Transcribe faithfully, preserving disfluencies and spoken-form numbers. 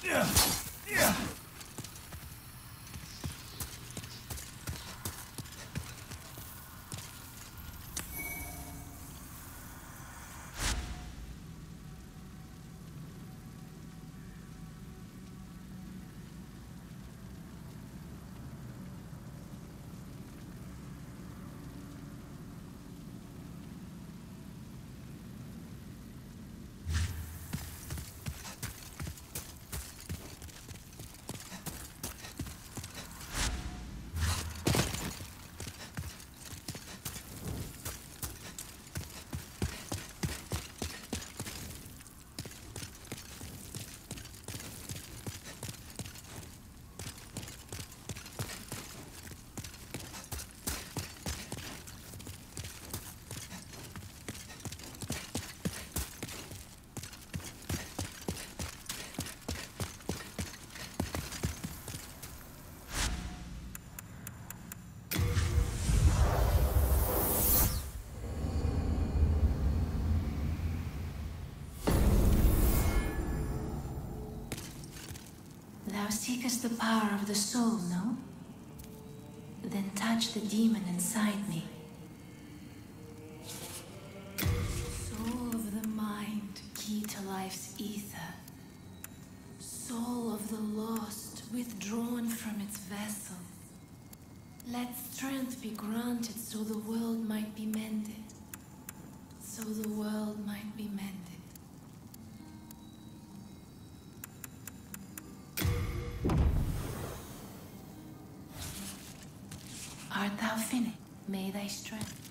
Thou seekest the power of the soul, no? Then touch the demon inside me. Soul of the mind, key to life's ether. Soul of the lost, withdrawn from its vessel. Let strength be granted so the world might be mended. So the world might be mended. Art thou finished? May thy strength.